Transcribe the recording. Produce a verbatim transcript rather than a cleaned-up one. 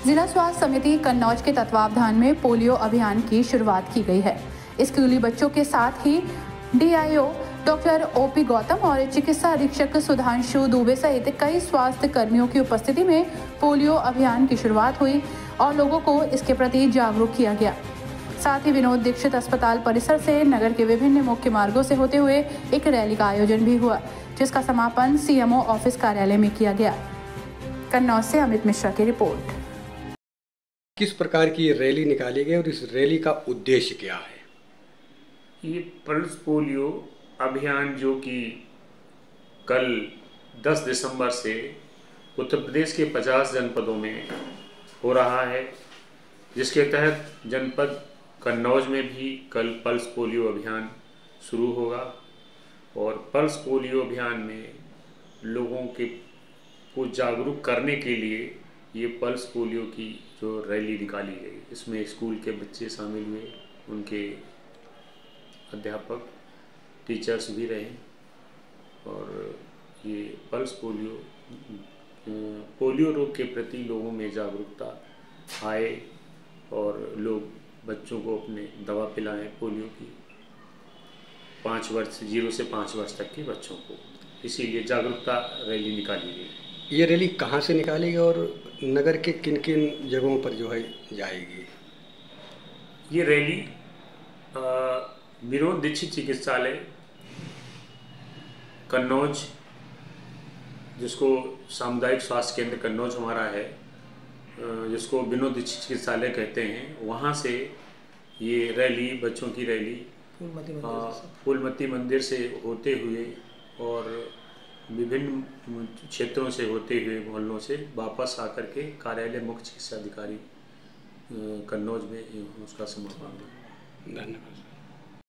जिला स्वास्थ्य समिति कन्नौज के तत्वावधान में पोलियो अभियान की शुरुआत की गई है। स्कूली बच्चों के साथ ही डीआईओ डॉक्टर ओपी गौतम और चिकित्सा अधीक्षक सुधांशु दुबे सहित कई स्वास्थ्य कर्मियों की उपस्थिति में पोलियो अभियान की शुरुआत हुई और लोगों को इसके प्रति जागरूक किया गया। साथ ही विनोद दीक्षित अस्पताल परिसर से नगर के विभिन्न मुख्य मार्गों से होते हुए एक रैली का आयोजन भी हुआ, जिसका समापन सीएमओ ऑफिस कार्यालय में किया गया। कन्नौज से अमित मिश्रा की रिपोर्ट। किस प्रकार की रैली निकाली गई और इस रैली का उद्देश्य क्या है? ये पल्स पोलियो अभियान जो कि कल दस दिसंबर से उत्तर प्रदेश के पचास जनपदों में हो रहा है, जिसके तहत जनपद कन्नौज में भी कल पल्स पोलियो अभियान शुरू होगा। और पल्स पोलियो अभियान में लोगों के को जागरूक करने के लिए ये पल्स पोलियो की जो रैली निकाली गई, इसमें स्कूल के बच्चे शामिल हुए, उनके अध्यापक टीचर्स भी रहे। और ये पल्स पोलियो पोलियो रोग के प्रति लोगों में जागरूकता आए और लोग बच्चों को अपने दवा पिलाएं पोलियो की, पाँच वर्ष जीरो से पाँच वर्ष तक के बच्चों को। इसीलिए जागरूकता रैली निकाली गई। ये रैली कहाँ से निकालेगी और नगर के किन किन जगहों पर जो है जाएगी? ये रैली विनोद दीक्षित चिकित्सालय कन्नौज, जिसको सामुदायिक स्वास्थ्य केंद्र कन्नौज हमारा है, जिसको विनोद दीक्षित चिकित्सालय कहते हैं, वहाँ से ये रैली, बच्चों की रैली फूलमती मंदिर से होते हुए और विभिन्न क्षेत्रों से होते हुए मोहल्लों से वापस आकर के कार्यालय मुख्य चिकित्सा अधिकारी कन्नौज में उसका समापन। धन्यवाद।